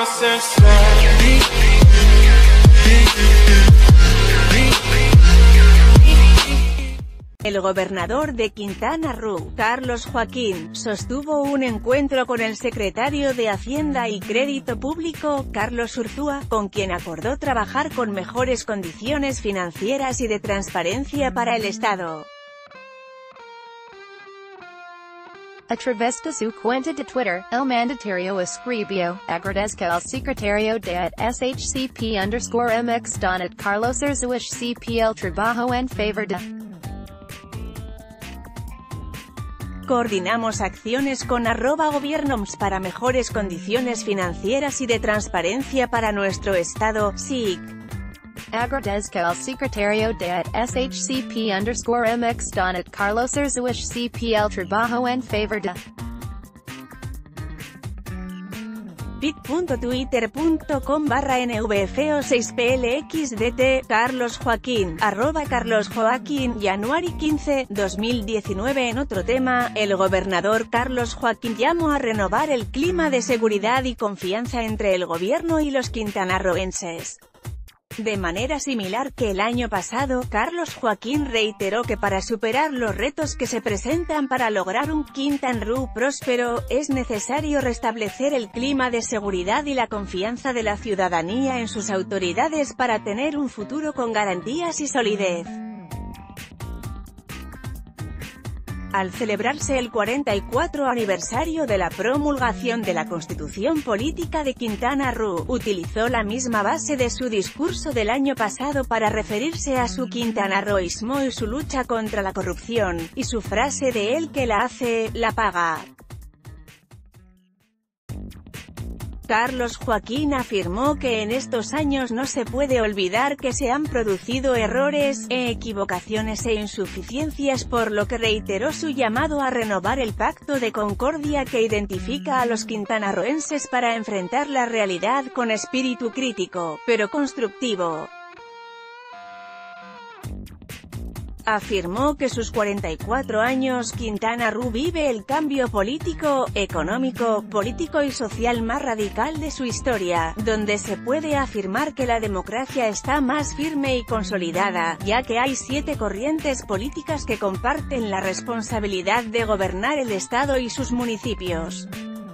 El gobernador de Quintana Roo, Carlos Joaquín, sostuvo un encuentro con el secretario de Hacienda y Crédito Público, Carlos Urzúa, con quien acordó trabajar con mejores condiciones financieras y de transparencia para el Estado. A través de su cuenta de Twitter, el mandatario escribió: agradezco al secretario de SHCP_MX Donat Carlos Urzúa CP el trabajo en favor de. Coordinamos acciones con @gobiernoms para mejores condiciones financieras y de transparencia para nuestro Estado, SIC. Agradezco al secretario de SHCP_MX Donat Carlos Urzúa CP el trabajo en favor de. bit.twitter.com/nvfo6plxdt, Carlos Joaquín, @Carlos Joaquín, January 15, 2019. En otro tema, el gobernador Carlos Joaquín llamó a renovar el clima de seguridad y confianza entre el gobierno y los quintanarroenses. De manera similar que el año pasado, Carlos Joaquín reiteró que para superar los retos que se presentan para lograr un Quintana Roo próspero, es necesario restablecer el clima de seguridad y la confianza de la ciudadanía en sus autoridades para tener un futuro con garantías y solidez. Al celebrarse el 44 aniversario de la promulgación de la Constitución Política de Quintana Roo, utilizó la misma base de su discurso del año pasado para referirse a su quintanarroísmo y su lucha contra la corrupción, y su frase de "el que la hace, la paga". Carlos Joaquín afirmó que en estos años no se puede olvidar que se han producido errores, equivocaciones e insuficiencias, por lo que reiteró su llamado a renovar el pacto de concordia que identifica a los quintanarroenses para enfrentar la realidad con espíritu crítico, pero constructivo. Afirmó que sus 44 años Quintana Roo vive el cambio político, económico, político y social más radical de su historia, donde se puede afirmar que la democracia está más firme y consolidada, ya que hay 7 corrientes políticas que comparten la responsabilidad de gobernar el Estado y sus municipios.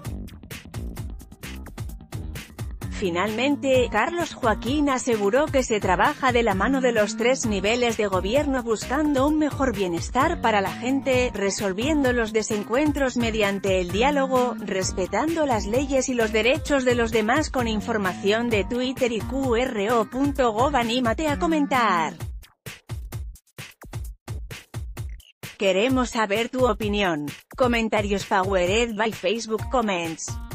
Finalmente, Carlos Joaquín aseguró que se trabaja de la mano de los 3 niveles de gobierno buscando un mejor bienestar para la gente, resolviendo los desencuentros mediante el diálogo, respetando las leyes y los derechos de los demás. Con información de Twitter y QRO.gov, anímate a comentar. Queremos saber tu opinión. Comentarios powered by Facebook Comments.